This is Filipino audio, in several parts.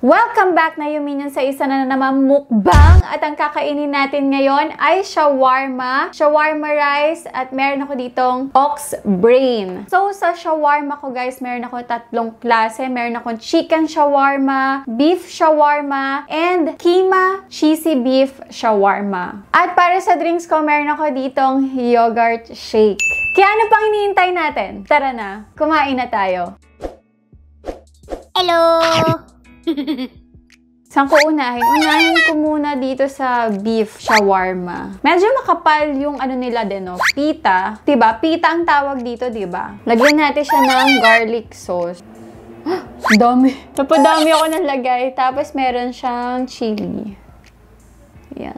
Welcome back na Minion sa isa na naman mukbang at ang kakainin natin ngayon ay shawarma, shawarma rice at meron ako ditong ox brain. So sa shawarma ko guys, meron ako tatlong klase. Meron akong chicken shawarma, beef shawarma, and keema cheesy beef shawarma. At para sa drinks ko, meron ako ditong yogurt shake. Kaya ano pang hinihintay natin? Tara na, kumain na tayo. Hello! Saan ko unahin? Unahin ko muna dito sa beef shawarma. Medyo makapal yung ano nila din, no? Pita. Diba? Pita ang tawag dito, diba? Lagyan natin siya ng garlic sauce. Dami. Napadami ako nalagay. Tapos meron siyang chili. Ayan.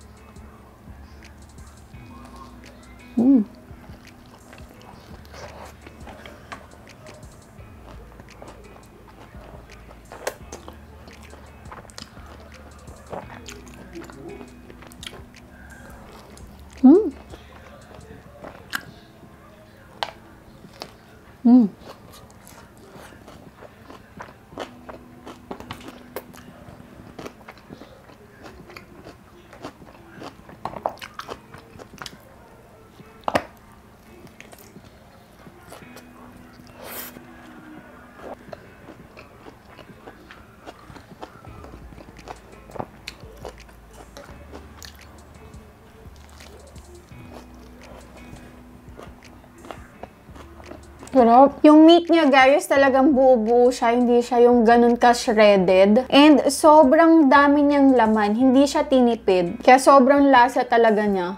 Sarap. Yung meat niya, guys, talagang buo-buo siya. Hindi siya yung ganun ka-shredded. And sobrang dami niyang laman. Hindi siya tinipid. Kaya sobrang lasa talaga niya.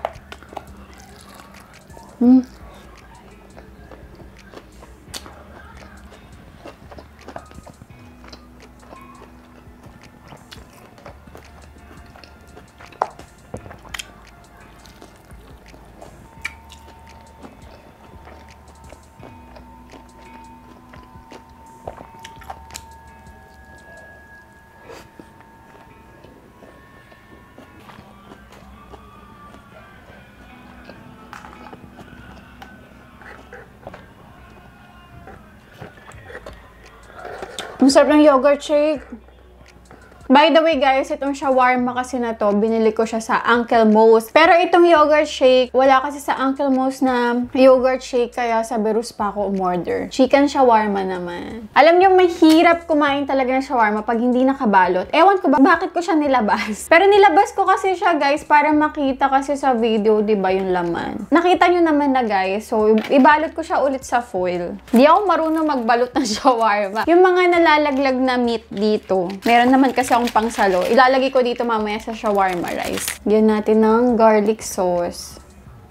Ang sarap ng yogurt shake. By the way guys, itong shawarma kasi na to, binili ko siya sa Uncle Mo's. Pero itong yogurt shake, wala kasi sa Uncle Mo's na yogurt shake, kaya sa Berus pa ako umorder. Chicken shawarma naman. Alam niyo, mahirap kumain talaga ng shawarma pag hindi nakabalot. Ewan ko ba, bakit ko siya nilabas? Pero nilabas ko kasi siya guys, para makita kasi sa video, diba, yung laman. Nakita nyo naman na guys, so ibalot ko siya ulit sa foil. Di ako marunong magbalot ng shawarma. Yung mga nalalaglag na meat dito, meron naman kasi akong pangsalo. Ilalagay ko dito mamaya sa shawarma rice. Lagyan natin ng garlic sauce.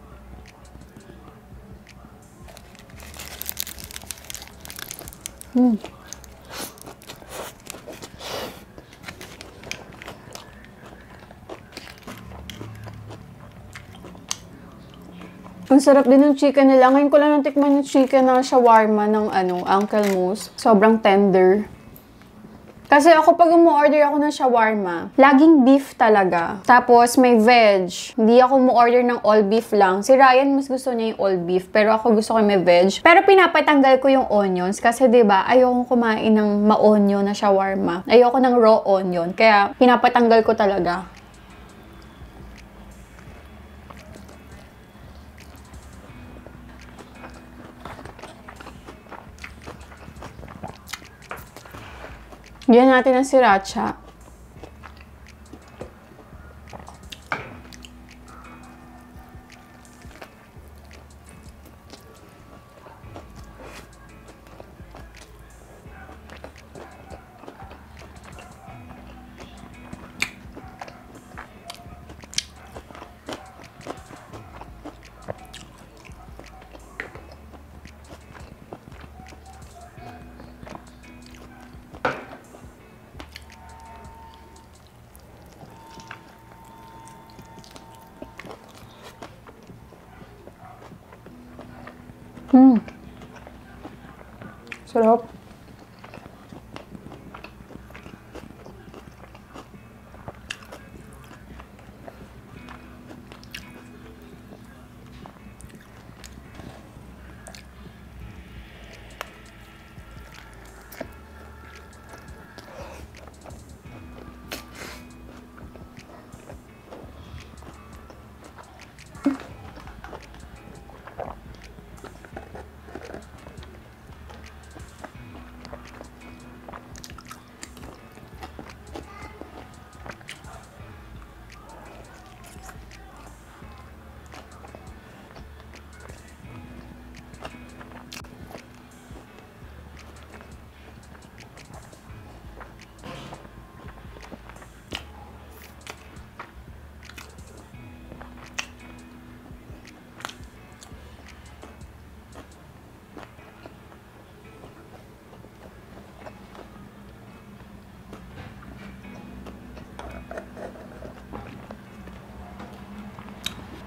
Ang sarap din ng chicken nila. Ngayon ko lang natikman yung chicken na shawarma ng Uncle Mo's. Sobrang tender. Kasi ako pag umu-order ako ng shawarma, laging beef talaga. Tapos may veg. Hindi ako umu-order ng all beef lang. Si Ryan mas gusto niya yung all beef, pero ako gusto ko may veg. Pero pinapatanggal ko yung onions kasi 'di ba, ayoko kumain ng ma-onion na shawarma. Ayoko ng raw onion, kaya pinapatanggal ko talaga. Diyan natin ang sriracha. Sarap.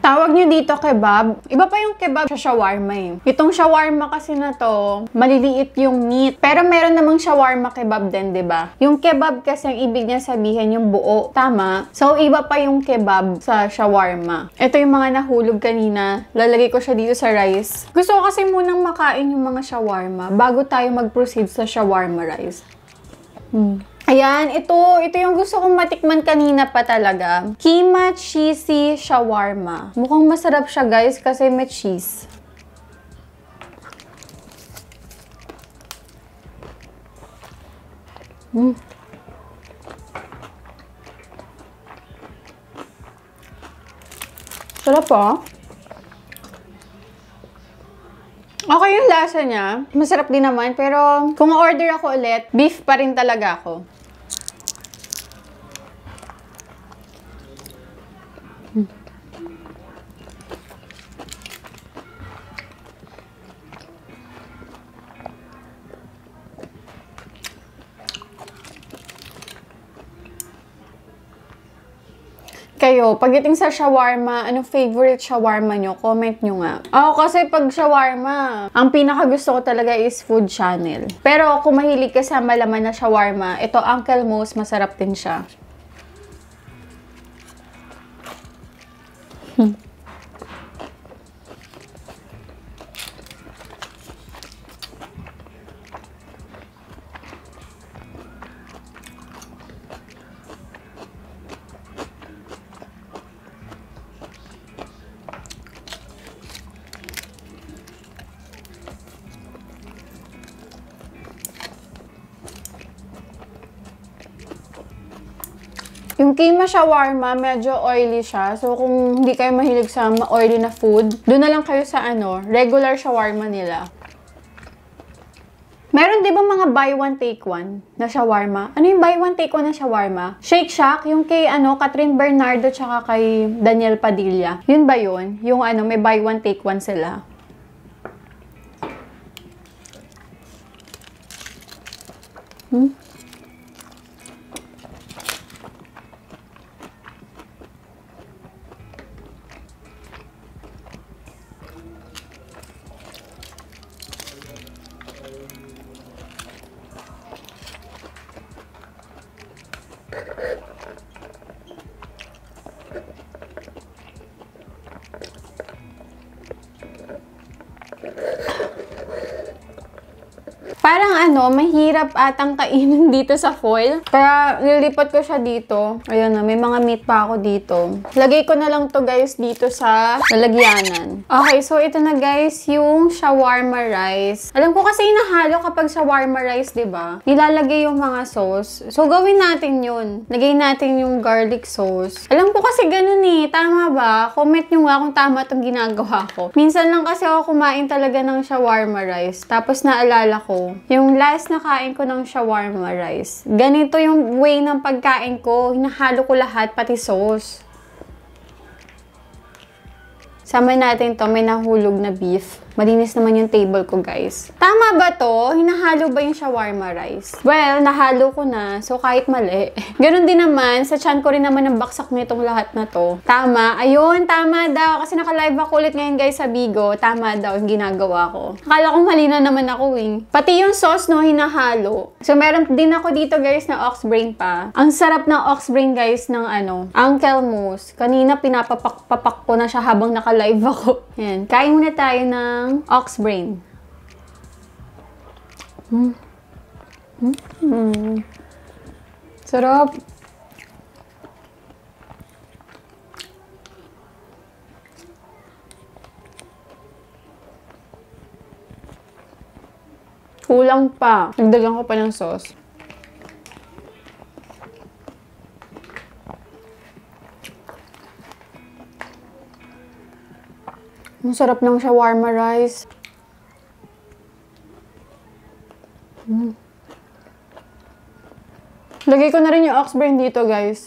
Tawag nyo dito kebab. Iba pa yung kebab sa shawarma eh. Itong shawarma kasi na to, maliliit yung meat. Pero meron namang shawarma kebab din, 'di ba? Yung kebab kasi ang ibig niya sabihin yung buo. Tama? So, iba pa yung kebab sa shawarma. Ito yung mga nahulog kanina. Lalagay ko siya dito sa rice. Gusto ko kasi munang makain yung mga shawarma bago tayo mag-proceed sa shawarma rice. Ayan, ito yung gusto kong matikman kanina pa talaga. Keema cheesy shawarma. Mukhang masarap siya guys kasi may cheese. Sarap po. Okay yung lasa niya. Masarap din naman. Pero kung order ako ulit, beef pa rin talaga ako. Kayo, pagdating sa shawarma, anong favorite shawarma nyo? Comment nyo nga. Ako kasi pag shawarma, ang pinaka gusto ko talaga is food channel. Pero kung mahilig ka sa malaman na shawarma, ito Uncle Mo's, masarap din siya. Yung keema shawarma, medyo oily siya. So, kung hindi kayo mahilig sa oily na food, doon na lang kayo sa regular shawarma nila. Meron di ba mga buy one take one na shawarma? Ano yung buy one take one na shawarma? Shake Shack, yung kay Catherine Bernardo tsaka kay Daniel Padilla. Yun ba yun? Yung may buy one take one sila. Parang mahirap atang kainin dito sa foil. Kaya nilipat ko siya dito. Ayun na, may mga meat pa ako dito. Lagay ko na lang to guys dito sa lalagyanan. Okay, so ito na guys yung shawarma rice. Alam ko kasi inahalo kapag shawarma rice, diba? Nilalagay yung mga sauce. So gawin natin yun. Lagay natin yung garlic sauce. Alam ko kasi ganun eh. Tama ba? Comment nyo nga kung tama itong ginagawa ko. Minsan lang kasi ako kumain talaga ng shawarma rice. Tapos naalala ko, yung last na kain ko ng shawarma rice. Ganito yung way ng pagkain ko. Hinahalo ko lahat, pati sauce. Sama natin to, may nahulog na beef. Malinis naman yung table ko, guys. Tama ba to? Hinahalo ba yung shawarma rice? Well, nahalo ko na. So, kahit mali. Ganun din naman. Sa chan ko rin naman ang baksak nitong lahat na to. Tama. Ayun, tama daw. Kasi naka-live ako ulit ngayon, guys, sa Bigo. Tama daw yung ginagawa ko. Akala ko mali na naman ako, Pati yung sauce, no, hinahalo. So, meron din ako dito, guys, na ox brain pa. Ang sarap ng ox brain, guys, ng Uncle Mo's. Kanina, pinapapak ko na siya habang naka-live ako. Ayan. Kain muna tayo ng ox brain. Sarap. Kulang pa. Nagdagan ko pa ng sauce. Ang sarap ng shawarma rice. Lagay ko na rin yung ox brain dito, guys.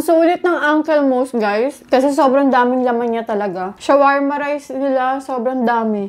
sulit ng Uncle Mo's, guys. Kasi sobrang daming laman niya talaga. Shawarma rice nila, sobrang dami.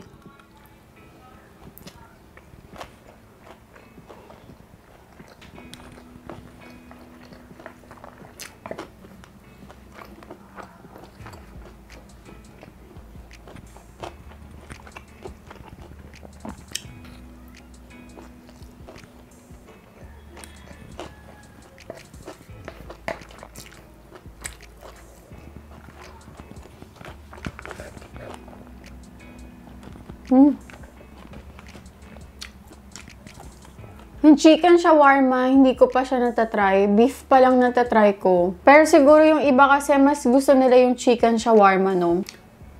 Yung chicken shawarma, hindi ko pa siya natatry. Beef pa lang natatry ko. Pero siguro yung iba kasi mas gusto nila yung chicken shawarma, no?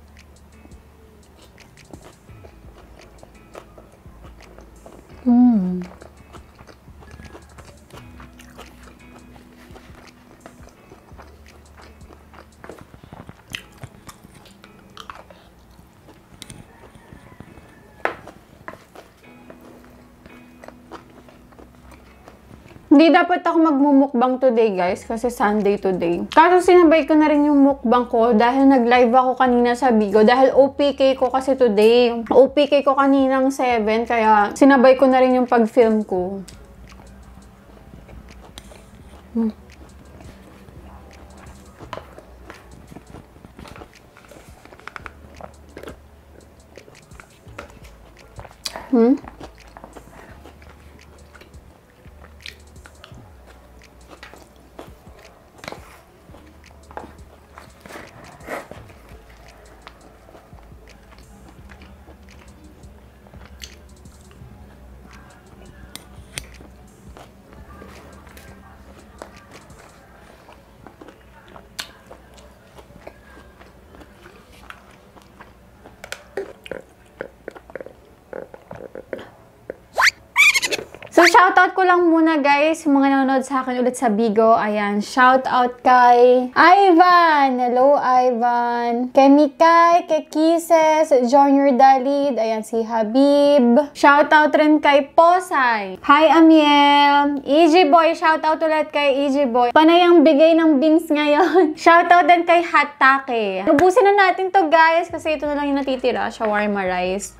Hindi dapat ako magmumukbang today, guys, kasi Sunday today. Kaso sinabay ko na rin yung mukbang ko dahil nag-live ako kanina sa Bigo. Dahil OPK ko kasi today. OPK ko kaninang 7, kaya sinabay ko na rin yung pag-film ko. So, shoutout ko lang muna, guys, yung mga nanonood sa akin ulit sa Bigo. Ayan, shoutout kay Ivan! Hello, Ivan! Kay Mikay, kay Kisses, Junior Dalid, ayan, si Habib. Shoutout rin kay Posay. Hi, Amiel! EG Boy, shoutout ulit kay EG Boy. Panay ang bigay ng beans ngayon. Shoutout din kay Hatake. Ubusin na natin to, guys, kasi ito na lang yung natitira, shawarma rice.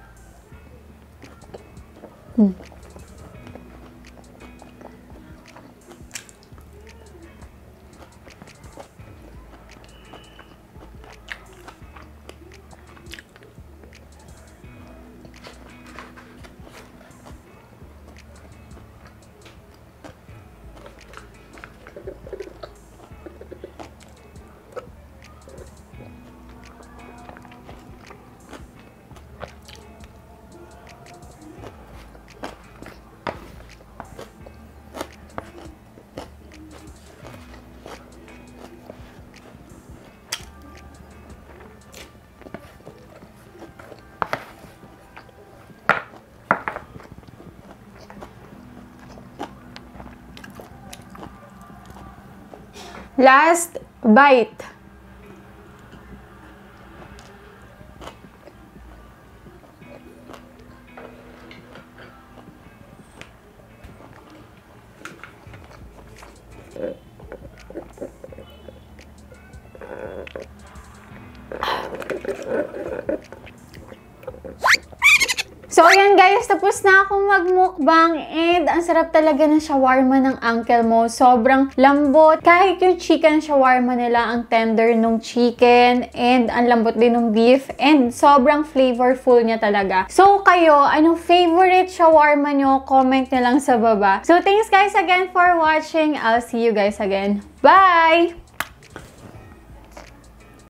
Last bite. So, ayan guys, tapos na akong magmukbang and ang sarap talaga ng shawarma ng Uncle Mo. Sobrang lambot. Kahit yung chicken shawarma nila, ang tender nung chicken and ang lambot din ng beef and sobrang flavorful niya talaga. So, kayo, anong favorite shawarma nyo? Comment nyo lang sa baba. So, thanks guys again for watching. I'll see you guys again. Bye!